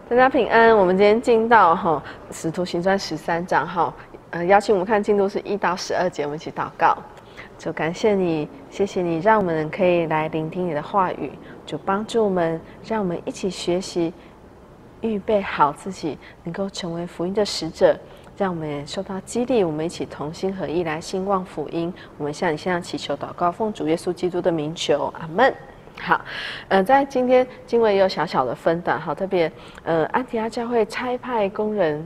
大家平安。我们今天进到《使徒行传》13章邀请我们看进度是1到12节，我们一起祷告。主感谢你，谢谢你，让我们可以来聆听你的话语。主帮助我们，让我们一起学习，预备好自己，能够成为福音的使者。让我们也受到激励，我们一起同心合意来兴旺福音。我们向你献上祈求祷告，奉主耶稣基督的名求，阿们。好，在今天经文也有小小的分段，特别安提阿教会差派工人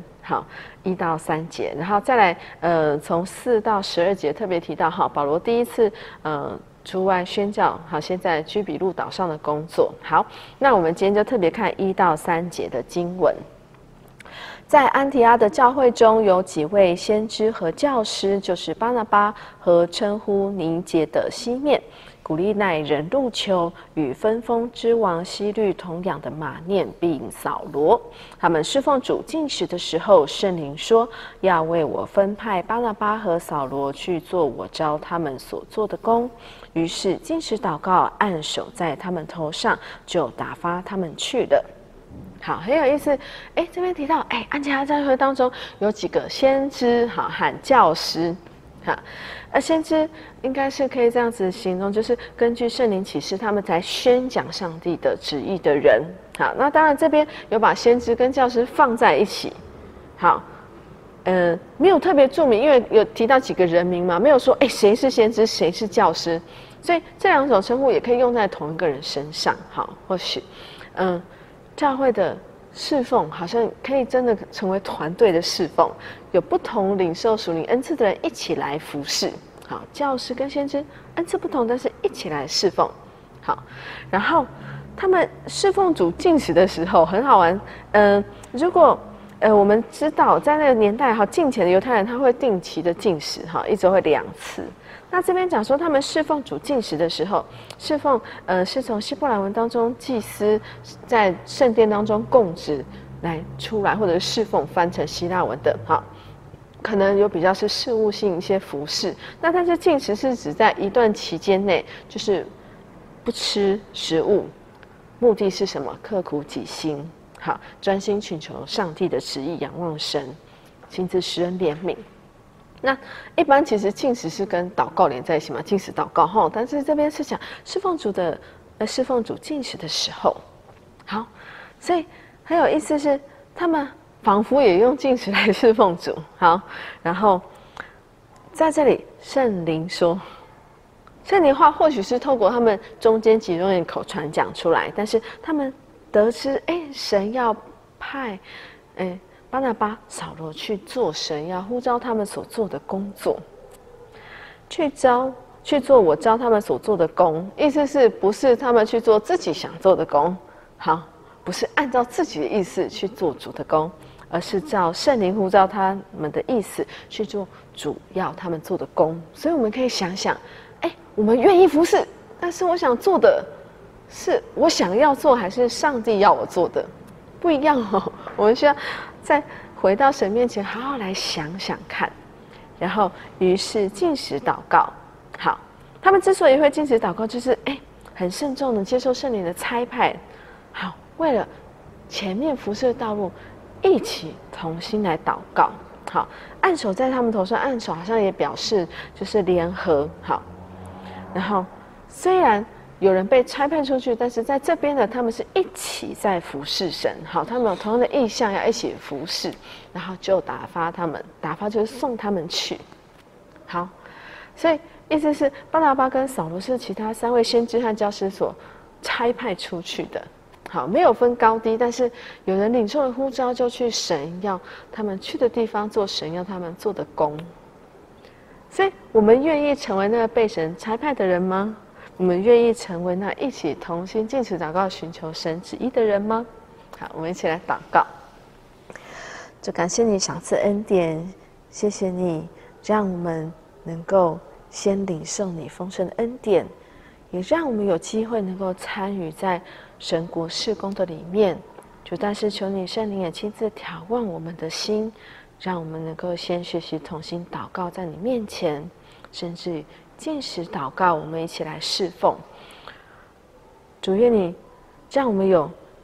，1到3节，然后再来从4到12节特别提到保罗第一次出外宣教，现在居比路岛上的工作。好，那我们今天就特别看1到3节的经文。在安提阿的教会中有几位先知和教师，就是巴拿巴和称呼尼结的西面，古利奈人路丘与分封之王希律同养的马念，并扫罗。他们侍奉主禁食的时候，圣灵说要为我分派巴拿巴和扫罗去做我召他们所做的工。于是禁食祷告，按手在他们头上，就打发他们去了。好，很有意思。这边提到，安提阿教会当中有几个先知，和教师。先知应该是可以这样子形容，就是根据圣灵启示，他们才宣讲上帝的旨意的人。好，那当然这边有把先知跟教师放在一起。好，没有特别注明，因为有提到几个人名嘛，没有说谁是先知，谁是教师，所以这两种称呼也可以用在同一个人身上。好，或许教会的侍奉好像可以真的成为团队的侍奉，有不同领受属灵恩赐的人一起来服侍。好，教师跟先知恩赐不同，但是一起来侍奉。好，然后他们侍奉主禁食的时候很好玩。如果我们知道在那个年代敬虔的犹太人他会定期的禁食，一周会2次。那这边讲说他们侍奉主禁食的时候，侍奉是从希伯来文当中祭司在圣殿当中供职来出来，或者是侍奉翻成希腊文的。好，可能有比较是事务性一些服饰。那但是禁食是指在一段期间内，就是不吃食物，目的是什么？刻苦己心，好，专心寻求上帝的旨意，仰望神，亲自施恩怜悯。那一般其实禁食是跟祷告连在一起嘛，禁食祷告但是这边是讲侍奉主禁食的时候。好，所以很有意思是他们仿佛也用禁食来侍奉主。好，然后在这里圣灵说，圣灵话或许是透过他们中间几种人口传讲出来，但是他们得知神要派巴拿巴、扫罗去做神要呼召他们所做的工作，去做我召他们所做的工。意思是不是他们去做自己想做的工？好，不是按照自己的意思去做主的工，而是照圣灵呼召他们的意思去做主要他们做的工。所以我们可以想想，我们愿意服侍，但是我想做的是我想要做，还是上帝要我做的？不一样我们需要再回到神面前，好好来想想看。然后，于是禁食祷告。好，他们之所以会禁食祷告，就是很慎重的接受圣灵的差派。好，为了前面服侍的道路，一起同心来祷告。好，按手在他们头上，按手好像也表示就是联合。好，然后虽然有人被差派出去，但是在这边呢，他们是一起在服侍神。好，他们有同样的意向，要一起服侍，然后就打发他们，打发就是送他们去。好，所以意思是巴拿巴跟扫罗是其他3位先知和教师所差派出去的。好，没有分高低，但是有人领受了呼召，就去神要他们去的地方做神要他们做的工。所以我们愿意成为那个被神差派的人吗？我们愿意成为那一起同心禁食祷告寻求神旨意的人吗？好，我们一起来祷告。就感谢你赏赐恩典，谢谢你让我们能够先领受你丰盛的恩典，也让我们有机会能够参与在神国事工的里面。主，但是求你圣灵也亲自眺望我们的心，让我们能够先学习同心祷告在你面前，甚至禁食祷告，我们一起来侍奉。主，愿你让我们有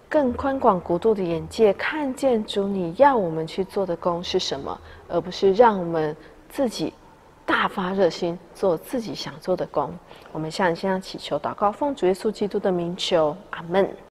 更宽广国度的眼界，看见主你要我们去做的工是什么，而不是让我们自己大发热心做自己想做的工。我们向你献上祈求祷告，奉主耶稣基督的名求，阿们。